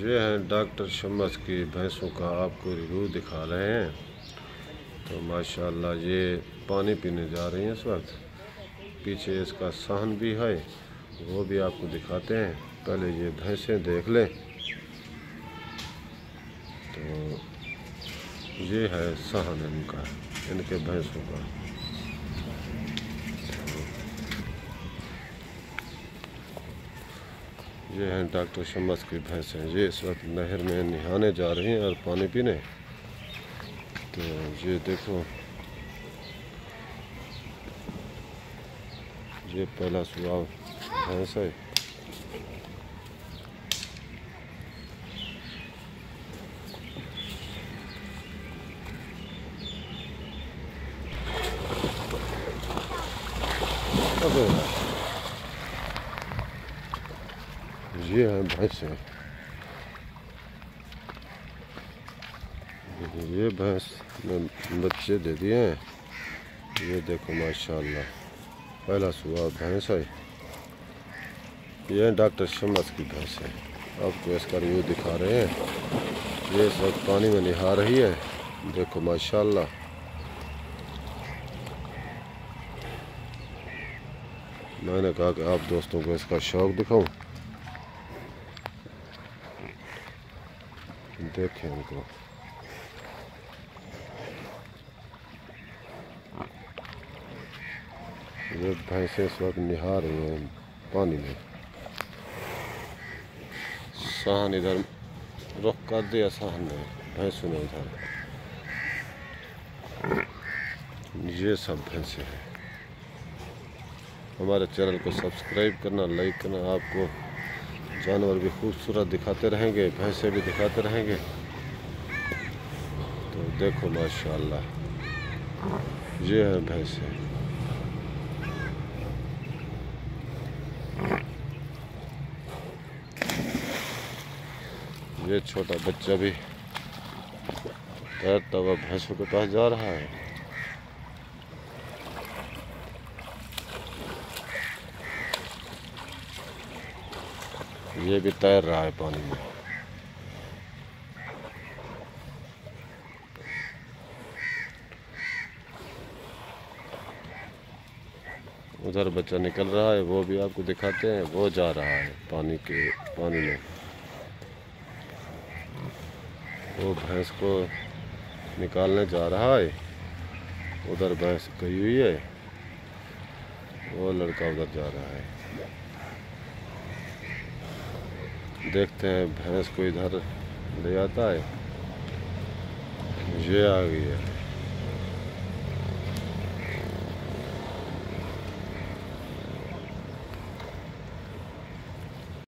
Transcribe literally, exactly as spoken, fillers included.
ये हैं डॉक्टर शम्स की भैंसों का आपको रिव्यू दिखा रहे हैं। तो माशाल्लाह ये पानी पीने जा रही हैं इस वक्त। पीछे इसका सहन भी है, वो भी आपको दिखाते हैं। पहले ये भैंसें देख लें। तो ये है सहन इनका, इनके भैंसों का। ये हैं डॉक्टर शम्स की भैंसें। ये इस वक्त नहर में नहाने जा रही हैं और पानी पीने। तो ये देखो, ये पहला सुबह भैंस है। अब ये हैं भैंसें। ये भैंस ने बच्चे दे दिए हैं। ये देखो माशाल्लाह, पहला सुबह भैंस है। ये डॉक्टर शम्स की भैंस है। आपको इसका रिव्यू दिखा रहे हैं। ये इस वक्त पानी में नहा रही है। देखो माशाल्लाह। मैंने कहा कि आप दोस्तों को इसका शौक दिखाऊं। देखें उनको। ये भैंसें इस वक्त नहा रही हैं पानी में। सहन इधर रुख कर दिया, सहन ने भैंसों ने इधर। ये सब भैंसें हैं। हमारे चैनल को सब्सक्राइब करना, लाइक करना। आपको जानवर भी खूबसूरत दिखाते रहेंगे, भैंसें भी दिखाते रहेंगे। तो देखो माशाल्लाह, ये है भैंसें। ये छोटा बच्चा भी तैरता हुआ भैंसों के पास जा रहा है। ये भी तैर रहा है पानी में। उधर बच्चा निकल रहा है, वो भी आपको दिखाते हैं। वो जा रहा है पानी के पानी में। वो भैंस को निकालने जा रहा है। उधर भैंस गई हुई है, वो लड़का उधर जा रहा है। देखते हैं भैंस को इधर ले आता है। ये आ गई है।